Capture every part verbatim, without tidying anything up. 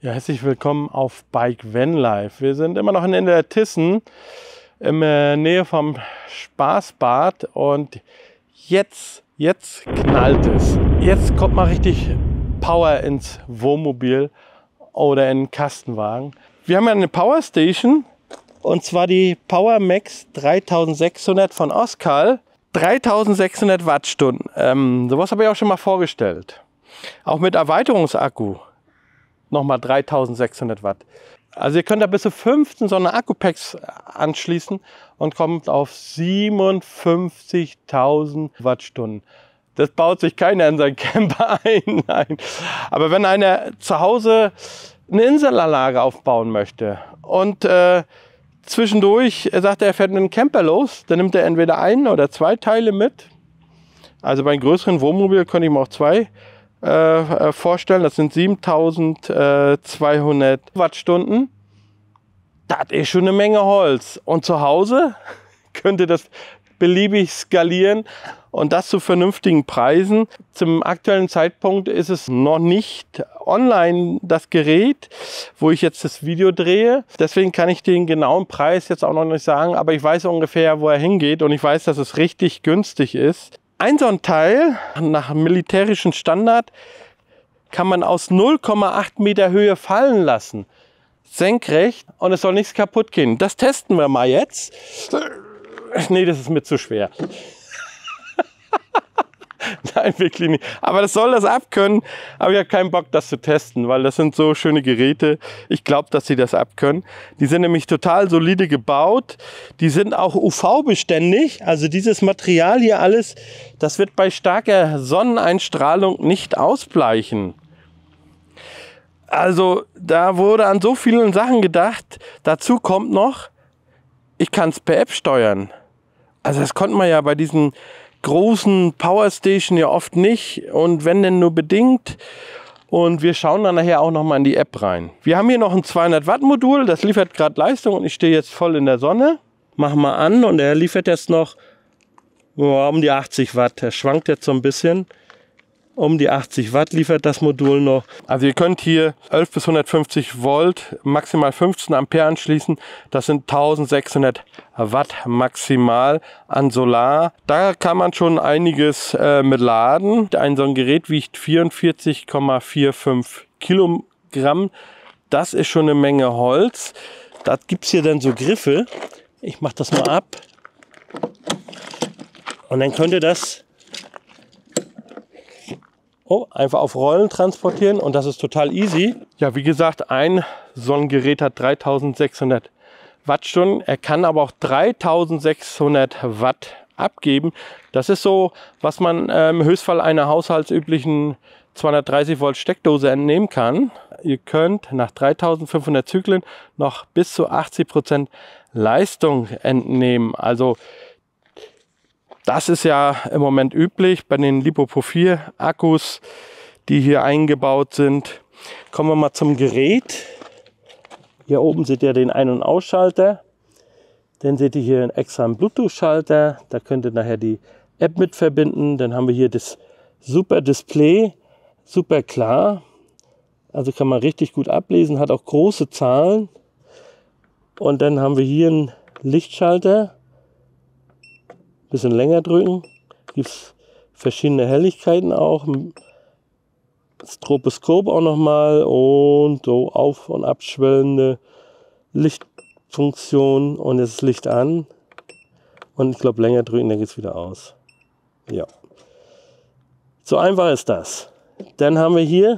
Ja, herzlich willkommen auf Bike Vanlife. Wir sind immer noch in Illertissen in der Nähe vom Spaßbad und jetzt, jetzt knallt es. Jetzt kommt mal richtig Power ins Wohnmobil oder in den Kastenwagen. Wir haben ja eine Powerstation und zwar die Power Max dreitausendsechshundert von Oskal. dreitausendsechshundert Wattstunden. Ähm, sowas habe ich auch schon mal vorgestellt. Auch mit Erweiterungsakku. Nochmal dreitausendsechshundert Watt. Also ihr könnt da bis zu fünfzehn so eine Akkupacks anschließen und kommt auf siebenundfünfzigtausend Wattstunden. Das baut sich keiner in seinen Camper ein. Nein. Aber wenn einer zu Hause eine Inselanlage aufbauen möchte und äh, zwischendurch sagt er, er fährt mit einem Camper los, dann nimmt er entweder ein oder zwei Teile mit. Also bei einem größeren Wohnmobil könnte ich mir auch zwei äh, vorstellen. Das sind siebentausendzweihundert Wattstunden. Das ist schon eine Menge Holz. Und zu Hause könnt ihr das beliebig skalieren und das zu vernünftigen Preisen. Zum aktuellen Zeitpunkt ist es noch nicht online, das Gerät, wo ich jetzt das Video drehe. Deswegen kann ich den genauen Preis jetzt auch noch nicht sagen, aber ich weiß ungefähr, wo er hingeht und ich weiß, dass es richtig günstig ist. Ein so ein Teil nach militärischem Standard kann man aus null Komma acht Meter Höhe fallen lassen. Senkrecht, und es soll nichts kaputt gehen. Das testen wir mal jetzt. Nee, das ist mir zu schwer. Nein, wirklich nicht. Aber das soll das abkönnen. Aber ich habe keinen Bock, das zu testen, weil das sind so schöne Geräte. Ich glaube, dass sie das abkönnen. Die sind nämlich total solide gebaut. Die sind auch U V-beständig. Also dieses Material hier alles, das wird bei starker Sonneneinstrahlung nicht ausbleichen. Also da wurde an so vielen Sachen gedacht. Dazu kommt noch, ich kann es per App steuern. Also das konnte man ja bei diesen großen Powerstation ja oft nicht und wenn denn nur bedingt. Und wir schauen dann nachher auch noch mal in die App rein. Wir haben hier noch ein zweihundert Watt Modul, das liefert gerade Leistung und ich stehe jetzt voll in der Sonne. Machen wir an und er liefert jetzt noch oh, um die achtzig Watt. Er schwankt jetzt so ein bisschen. Um die achtzig Watt liefert das Modul noch. Also ihr könnt hier elf bis hundertfünfzig Volt, maximal fünfzehn Ampere anschließen. Das sind eintausendsechshundert Watt maximal an Solar. Da kann man schon einiges äh, mit laden. Ein so ein Gerät wiegt vierundvierzig Komma fünfundvierzig Kilogramm. Das ist schon eine Menge Holz. Da gibt es hier dann so Griffe. Ich mache das mal ab. Und dann könnt ihr das Oh, einfach auf Rollen transportieren und das ist total easy. Ja, wie gesagt, ein so ein Gerät hat dreitausendsechshundert Wattstunden. Er kann aber auch dreitausendsechshundert Watt abgeben. Das ist so, was man äh, im Höchstfall einer haushaltsüblichen zweihundertdreißig Volt Steckdose entnehmen kann. Ihr könnt nach dreitausendfünfhundert Zyklen noch bis zu achtzig Prozent Leistung entnehmen. Also das ist ja im Moment üblich bei den Lipo vier Akkus, die hier eingebaut sind. Kommen wir mal zum Gerät. Hier oben seht ihr den Ein- und Ausschalter. Dann seht ihr hier extra einen Bluetooth-Schalter. Da könnt ihr nachher die App mit verbinden. Dann haben wir hier das super Display, super klar. Also kann man richtig gut ablesen, hat auch große Zahlen. Und dann haben wir hier einen Lichtschalter. Bisschen länger drücken, gibt es verschiedene Helligkeiten auch, Stroboskop auch nochmal und so auf- und abschwellende Lichtfunktion und jetzt ist Licht an und ich glaube länger drücken, dann geht es wieder aus. Ja, so einfach ist das. Dann haben wir hier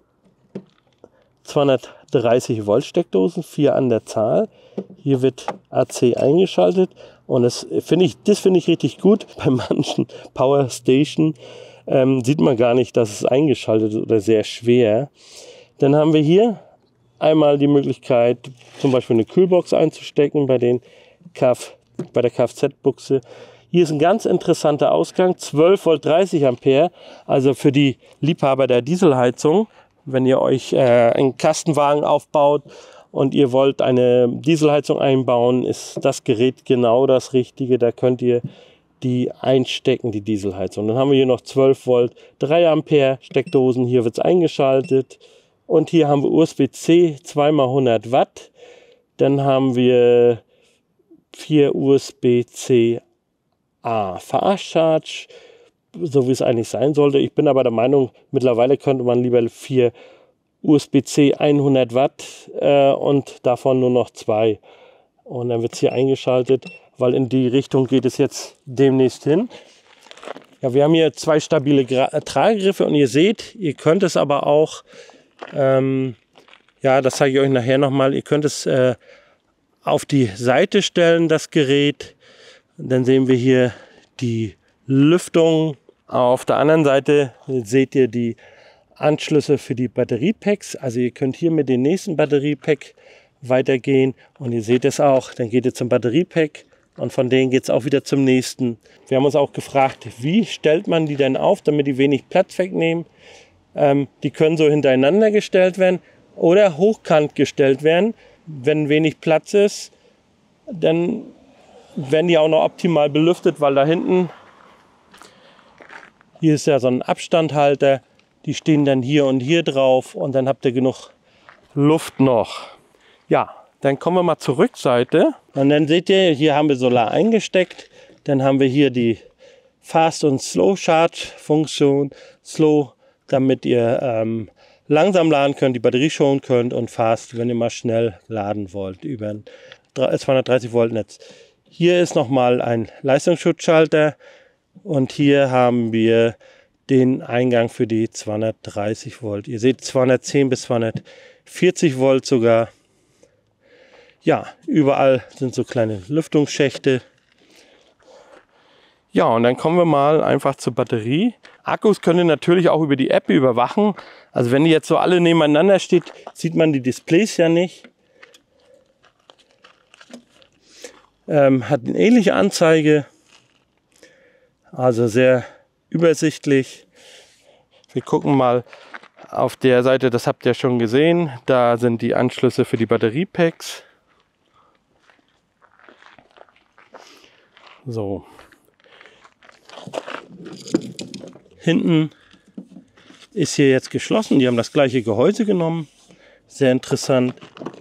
zweihundertdreißig Volt Steckdosen, vier an der Zahl. Hier wird A C eingeschaltet und das finde ich, das finde ich richtig gut. Bei manchen Power Station ähm, sieht man gar nicht, dass es eingeschaltet ist oder sehr schwer. Dann haben wir hier einmal die Möglichkeit, zum Beispiel eine Kühlbox einzustecken bei, den Kf, bei der Kfz-Buchse. Hier ist ein ganz interessanter Ausgang, zwölf Volt dreißig Ampere, also für die Liebhaber der Dieselheizung. Wenn ihr euch äh, einen Kastenwagen aufbaut und ihr wollt eine Dieselheizung einbauen, ist das Gerät genau das Richtige. Da könnt ihr die einstecken, die Dieselheizung. Dann haben wir hier noch zwölf Volt, drei Ampere Steckdosen. Hier wird es eingeschaltet. Und hier haben wir U S B C zwei mal hundert Watt. Dann haben wir vier U S B C A Fast Charge, so wie es eigentlich sein sollte. Ich bin aber der Meinung, mittlerweile könnte man lieber vier U S B C hundert Watt äh, und davon nur noch zwei. Und dann wird es hier eingeschaltet, weil in die Richtung geht es jetzt demnächst hin. Ja, wir haben hier zwei stabile Gra Tragegriffe und ihr seht, ihr könnt es aber auch, ähm, ja, das zeige ich euch nachher nochmal, ihr könnt es äh, auf die Seite stellen, das Gerät. Dann sehen wir hier die Lüftung. Auf der anderen Seite seht ihr die Anschlüsse für die Batteriepacks. Also ihr könnt hier mit dem nächsten Batteriepack weitergehen und ihr seht es auch, dann geht ihr zum Batteriepack und von denen geht es auch wieder zum nächsten. Wir haben uns auch gefragt, wie stellt man die denn auf, damit die wenig Platz wegnehmen. Ähm, die können so hintereinander gestellt werden oder hochkant gestellt werden. Wenn wenig Platz ist, dann werden die auch noch optimal belüftet, weil da hinten, hier ist ja so ein Abstandhalter, die stehen dann hier und hier drauf und dann habt ihr genug Luft noch. Ja, dann kommen wir mal zur Rückseite und dann seht ihr, hier haben wir Solar eingesteckt. Dann haben wir hier die Fast- und Slow-Charge-Funktion. Slow, damit ihr ähm, langsam laden könnt, die Batterie schonen könnt und Fast, wenn ihr mal schnell laden wollt über ein zweihundertdreißig Volt Netz. Hier ist nochmal ein Leistungsschutzschalter und hier haben wir den Eingang für die zweihundertdreißig Volt. Ihr seht zweihundertzehn bis zweihundertvierzig Volt sogar. Ja, überall sind so kleine Lüftungsschächte. Ja, und dann kommen wir mal einfach zur Batterie. Akkus könnt ihr natürlich auch über die App überwachen. Also wenn die jetzt so alle nebeneinander steht, sieht man die Displays ja nicht. Ähm, hat eine ähnliche Anzeige. Also sehr übersichtlich. Wir gucken mal auf der Seite, das habt ihr schon gesehen. Da sind die Anschlüsse für die Batteriepacks. So. Hinten ist hier jetzt geschlossen. Die haben das gleiche Gehäuse genommen. Sehr interessant.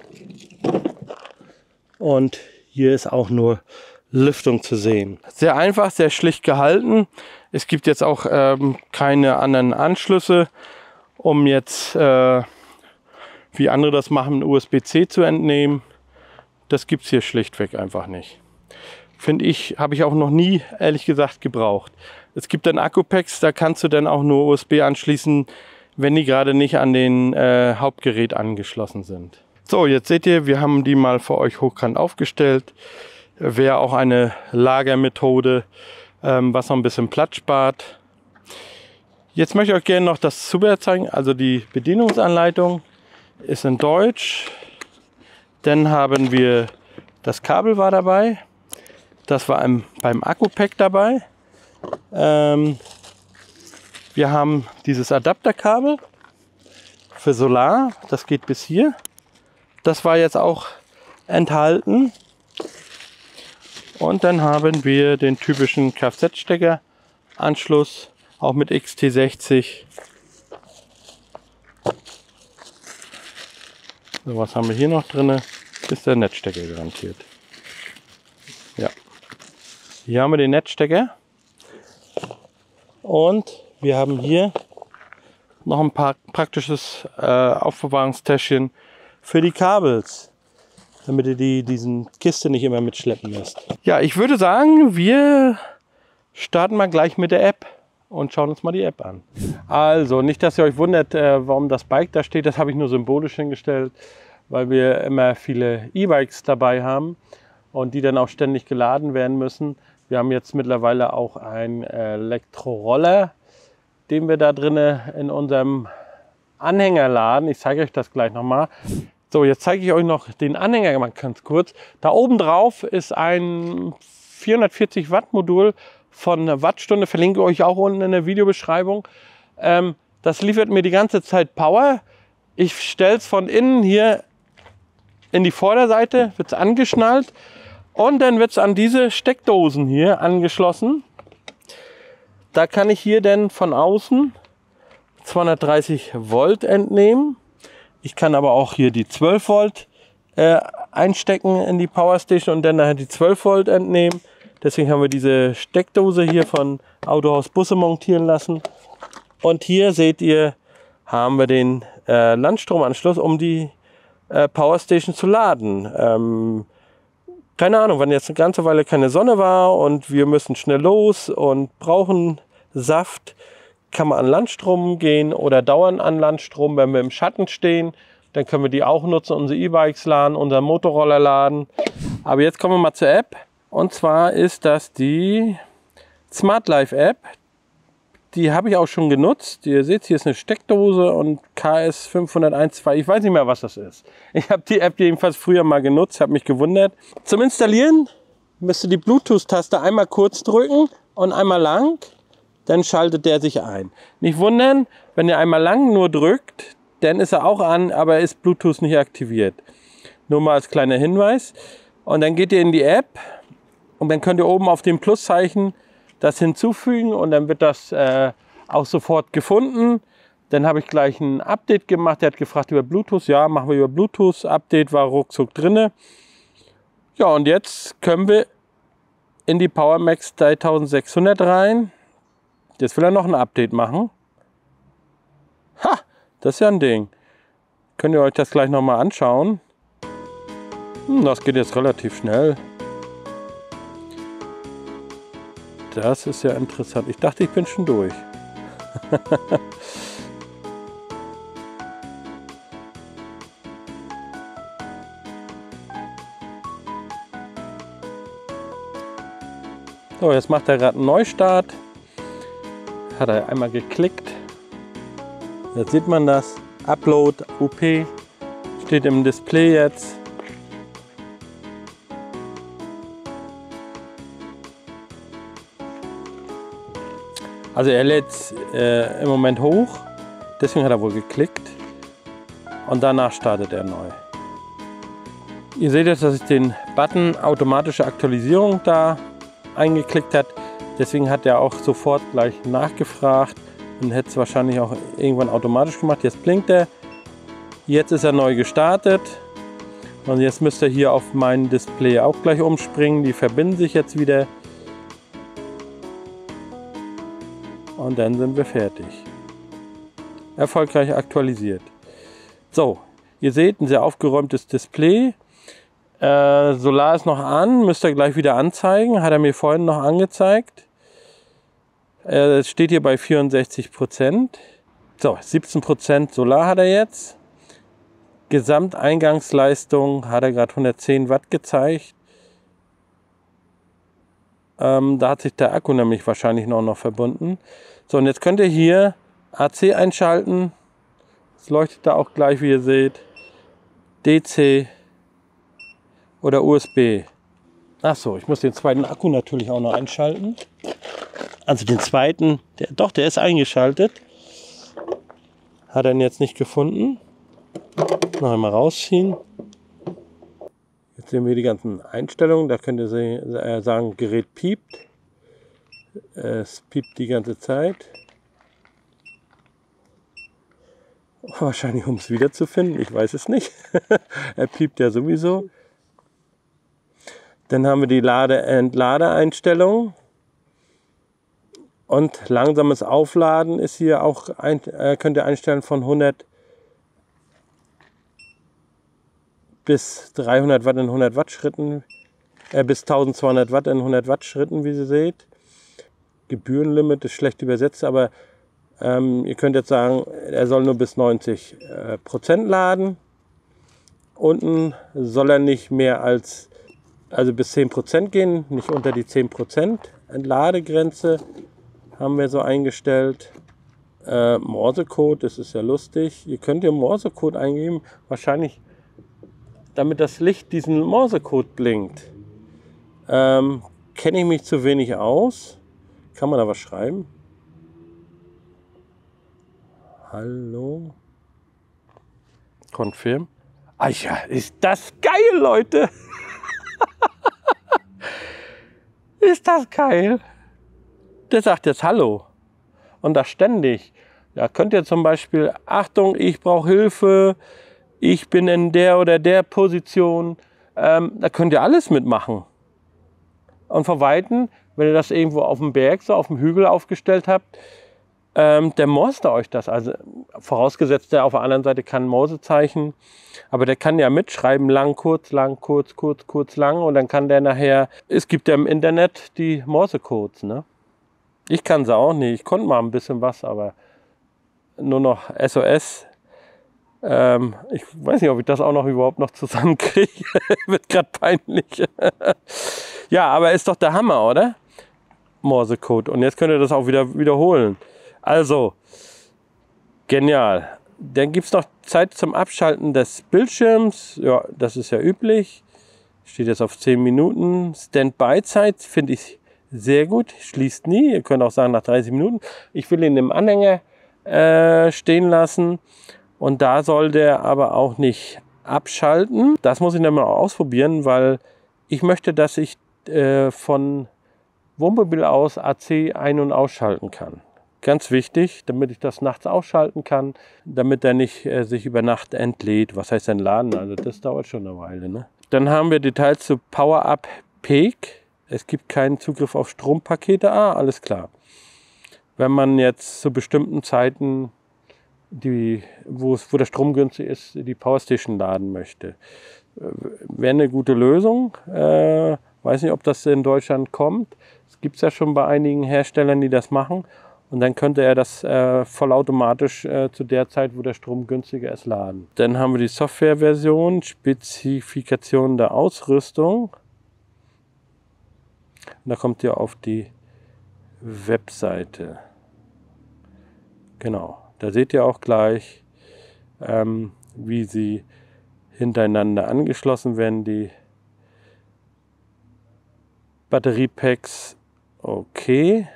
Und hier ist auch nur Lüftung zu sehen. Sehr einfach, sehr schlicht gehalten. Es gibt jetzt auch ähm, keine anderen Anschlüsse, um jetzt, äh, wie andere das machen, U S B C zu entnehmen. Das gibt es hier schlichtweg einfach nicht. Finde ich, habe ich auch noch nie, ehrlich gesagt, gebraucht. Es gibt dann Akkupacks, da kannst du dann auch nur U S B anschließen, wenn die gerade nicht an den äh, Hauptgerät angeschlossen sind. So, jetzt seht ihr, wir haben die mal für euch hochkant aufgestellt. Wäre auch eine Lagermethode, ähm, was noch ein bisschen Platz spart. Jetzt möchte ich euch gerne noch das Zubehör zeigen. Also die Bedienungsanleitung ist in Deutsch. Dann haben wir, das Kabel war dabei. Das war im, beim Akku-Pack dabei. Ähm, wir haben dieses Adapterkabel für Solar. Das geht bis hier. Das war jetzt auch enthalten. Und dann haben wir den typischen Kfz-Stecker-Anschluss, auch mit X T sechzig. So, was haben wir hier noch drin? Ist der Netzstecker garantiert. Ja. Hier haben wir den Netzstecker. Und wir haben hier noch ein paar praktisches äh, Aufbewahrungstäschchen für die Kabels, damit ihr die diesen Kiste nicht immer mitschleppen müsst. Ja, ich würde sagen, wir starten mal gleich mit der App und schauen uns mal die App an. Also, nicht, dass ihr euch wundert, äh, warum das Bike da steht. Das habe ich nur symbolisch hingestellt, weil wir immer viele E-Bikes dabei haben und die dann auch ständig geladen werden müssen. Wir haben jetzt mittlerweile auch einen Elektroroller, den wir da drinnen in unserem Anhänger laden. Ich zeige euch das gleich nochmal. So, jetzt zeige ich euch noch den Anhänger mal ganz kurz. Da oben drauf ist ein vierhundertvierzig Watt Modul von Wattstunde. Verlinke euch auch unten in der Videobeschreibung. Ähm, das liefert mir die ganze Zeit Power. Ich stelle es von innen hier in die Vorderseite, wird es angeschnallt. Und dann wird es an diese Steckdosen hier angeschlossen. Da kann ich hier dann von außen zweihundertdreißig Volt entnehmen. Ich kann aber auch hier die zwölf Volt äh, einstecken in die Powerstation und dann nachher die zwölf Volt entnehmen. Deswegen haben wir diese Steckdose hier von Autohaus Busse montieren lassen. Und hier seht ihr, haben wir den äh, Landstromanschluss, um die äh, Powerstation zu laden. Ähm, keine Ahnung, wenn jetzt eine ganze Weile keine Sonne war und wir müssen schnell los und brauchen Saft, kann man an Landstrom gehen oder dauernd an Landstrom, wenn wir im Schatten stehen. Dann können wir die auch nutzen, unsere E-Bikes laden, unseren Motorroller laden. Aber jetzt kommen wir mal zur App. Und zwar ist das die Smart Life App. Die habe ich auch schon genutzt. Ihr seht, hier ist eine Steckdose und K S fünf null eins zwei. Ich weiß nicht mehr, was das ist. Ich habe die App jedenfalls früher mal genutzt, habe mich gewundert. Zum Installieren müsst ihr die Bluetooth-Taste einmal kurz drücken und einmal lang. Dann schaltet der sich ein. Nicht wundern, wenn ihr einmal lang nur drückt, dann ist er auch an, aber ist Bluetooth nicht aktiviert. Nur mal als kleiner Hinweis. Und dann geht ihr in die App und dann könnt ihr oben auf dem Pluszeichen das hinzufügen und dann wird das äh, auch sofort gefunden. Dann habe ich gleich ein Update gemacht. Der hat gefragt über Bluetooth. Ja, machen wir über Bluetooth. Update war ruckzuck drinne. Ja, und jetzt können wir in die PowerMax dreitausendsechshundert rein. Jetzt will er noch ein Update machen. Ha, das ist ja ein Ding. Könnt ihr euch das gleich nochmal anschauen. Hm, das geht jetzt relativ schnell. Das ist ja interessant. Ich dachte, ich bin schon durch. So, jetzt macht er gerade einen Neustart. Hat er einmal geklickt. Jetzt sieht man das. Upload U P steht im Display jetzt. Also er lädt äh, im Moment hoch. Deswegen hat er wohl geklickt. Und danach startet er neu. Ihr seht jetzt, dass ich den Button automatische Aktualisierung da eingeklickt hat. Deswegen hat er auch sofort gleich nachgefragt und hätte es wahrscheinlich auch irgendwann automatisch gemacht. Jetzt blinkt er. Jetzt ist er neu gestartet. Und jetzt müsst ihr hier auf mein Display auch gleich umspringen. Die verbinden sich jetzt wieder. Und dann sind wir fertig. Erfolgreich aktualisiert. So, ihr seht ein sehr aufgeräumtes Display. Äh, Solar ist noch an, müsst ihr gleich wieder anzeigen. Hat er mir vorhin noch angezeigt. Äh, es steht hier bei vierundsechzig Prozent. So, siebzehn Prozent Solar hat er jetzt. Gesamteingangsleistung hat er gerade hundertzehn Watt gezeigt. Ähm, da hat sich der Akku nämlich wahrscheinlich noch, noch verbunden. So, und jetzt könnt ihr hier A C einschalten. Es leuchtet da auch gleich, wie ihr seht. D C oder U S B. Achso, ich muss den zweiten Akku natürlich auch noch einschalten. Also den zweiten, der, doch, der ist eingeschaltet. Hat er ihn jetzt nicht gefunden. Noch einmal rausziehen. Jetzt sehen wir die ganzen Einstellungen. Da könnt ihr sagen, Gerät piept. Es piept die ganze Zeit. Wahrscheinlich, um es wiederzufinden. Ich weiß es nicht. Er piept ja sowieso. Dann haben wir die Lade-Entlade-Einstellung. Und langsames Aufladen ist hier auch, ein, äh, könnt ihr einstellen von hundert bis dreihundert Watt in hundert Watt Schritten, äh, bis tausendzweihundert Watt in hundert Watt Schritten, wie ihr seht. Gebührenlimit ist schlecht übersetzt, aber ähm, ihr könnt jetzt sagen, er soll nur bis neunzig Prozent laden. Unten soll er nicht mehr als, also bis zehn Prozent gehen, nicht unter die zehn Prozent. Entladegrenze haben wir so eingestellt. Äh, Morsecode, das ist ja lustig. Ihr könnt hier Morsecode eingeben, wahrscheinlich damit das Licht diesen Morsecode blinkt. Ähm, kenne ich mich zu wenig aus. Kann man da was schreiben? Hallo? Confirm. Ah ja, ist das geil, Leute! Ist das geil? Der sagt jetzt Hallo. Und das ständig. Da könnt ihr zum Beispiel, Achtung, ich brauche Hilfe. ich bin in der oder der Position. Ähm, da könnt ihr alles mitmachen. Und von Weitem, wenn ihr das irgendwo auf dem Berg, so auf dem Hügel aufgestellt habt, ähm, der morst euch das. Also vorausgesetzt, der auf der anderen Seite kann Morsezeichen, aber der kann ja mitschreiben, lang, kurz, lang, kurz, kurz, kurz, lang. Und dann kann der nachher, es gibt ja im Internet die Morsecodes, ne? Ich kann sie auch nicht. Ich konnte mal ein bisschen was, aber nur noch S O S. Ähm, ich weiß nicht, ob ich das auch noch überhaupt noch zusammenkriege. Wird gerade peinlich. Ja, aber ist doch der Hammer, oder? Morsecode. Und jetzt könnt ihr das auch wieder wiederholen. Also, genial. Dann gibt es noch Zeit zum Abschalten des Bildschirms. Ja, das ist ja üblich. Steht jetzt auf zehn Minuten. Standby-Zeit finde ich sehr gut. Schließt nie. Ihr könnt auch sagen nach dreißig Minuten. Ich will ihn im Anhänger äh, stehen lassen. Und da soll der aber auch nicht abschalten. Das muss ich dann mal ausprobieren, weil ich möchte, dass ich äh, von Wohnmobil aus A C ein- und ausschalten kann. Ganz wichtig, damit ich das nachts ausschalten kann, damit er nicht äh, sich über Nacht entlädt. Was heißt denn laden? Also das dauert schon eine Weile. Ne? Dann haben wir Details zu Power-Up Peak. Es gibt keinen Zugriff auf Strompakete. Ah, alles klar. Wenn man jetzt zu bestimmten Zeiten, die, wo, es, wo der Strom günstig ist, die Powerstation laden möchte. Wäre eine gute Lösung. Äh, weiß nicht, ob das in Deutschland kommt. Es gibt es ja schon bei einigen Herstellern, die das machen. Und dann könnte er das äh, vollautomatisch äh, zu der Zeit, wo der Strom günstiger ist, laden. Dann haben wir die Softwareversion, Spezifikation der Ausrüstung. Und da kommt ihr auf die Webseite. Genau, da seht ihr auch gleich, ähm, wie sie hintereinander angeschlossen werden, die Batteriepacks. Okay.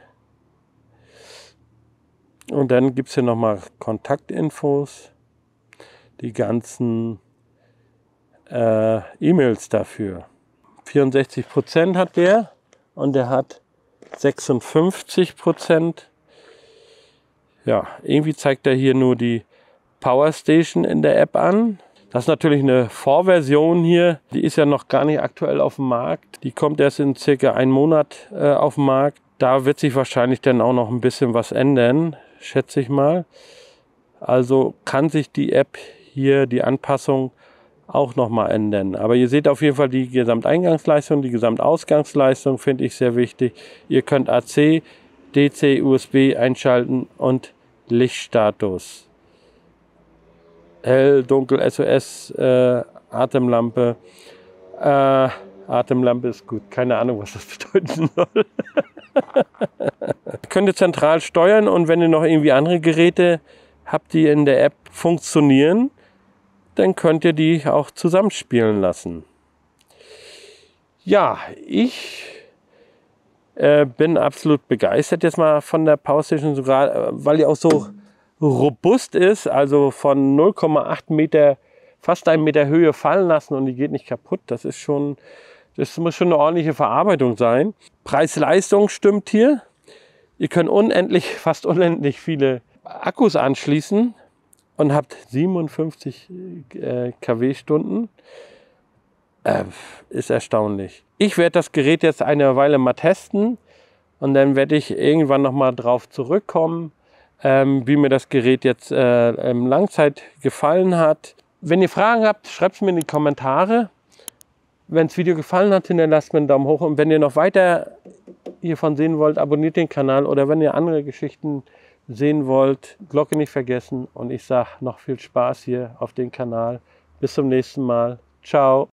Und dann gibt es hier nochmal Kontaktinfos, die ganzen äh, E-Mails dafür. vierundsechzig Prozent hat der und der hat sechsundfünfzig Prozent. Ja, irgendwie zeigt er hier nur die Powerstation in der App an. Das ist natürlich eine Vorversion hier, die ist ja noch gar nicht aktuell auf dem Markt. Die kommt erst in circa einem Monat äh, auf den Markt. Da wird sich wahrscheinlich dann auch noch ein bisschen was ändern, schätze ich mal. Also kann sich die App hier, die Anpassung, auch nochmal ändern. Aber ihr seht auf jeden Fall die Gesamteingangsleistung, die Gesamtausgangsleistung finde ich sehr wichtig. Ihr könnt A C, D C, U S B einschalten und Lichtstatus. Hell, dunkel, S O S, äh, Atemlampe. Äh, Atemlampe ist gut. Keine Ahnung, was das bedeuten soll. Könnt ihr zentral steuern und wenn ihr noch irgendwie andere Geräte habt, die in der App funktionieren, dann könnt ihr die auch zusammenspielen lassen. Ja, ich äh, bin absolut begeistert jetzt mal von der Powerstation, sogar weil die auch so robust ist, also von null Komma acht Meter, fast einen Meter Höhe fallen lassen und die geht nicht kaputt. Das ist schon, das muss schon eine ordentliche Verarbeitung sein. Preis-Leistung stimmt hier. Ihr könnt unendlich, fast unendlich viele Akkus anschließen und habt siebenundfünfzig äh, Kilowattstunden. Äh, ist erstaunlich. Ich werde das Gerät jetzt eine Weile mal testen und dann werde ich irgendwann noch mal drauf zurückkommen, ähm, wie mir das Gerät jetzt äh, im Langzeit gefallen hat. Wenn ihr Fragen habt, schreibt es mir in die Kommentare. Wenn das Video gefallen hat, hinterlasst mir einen Daumen hoch. Und wenn ihr noch weiter hiervon sehen wollt, abonniert den Kanal. Oder wenn ihr andere Geschichten sehen wollt, Glocke nicht vergessen. Und ich sage noch viel Spaß hier auf dem Kanal. Bis zum nächsten Mal. Ciao.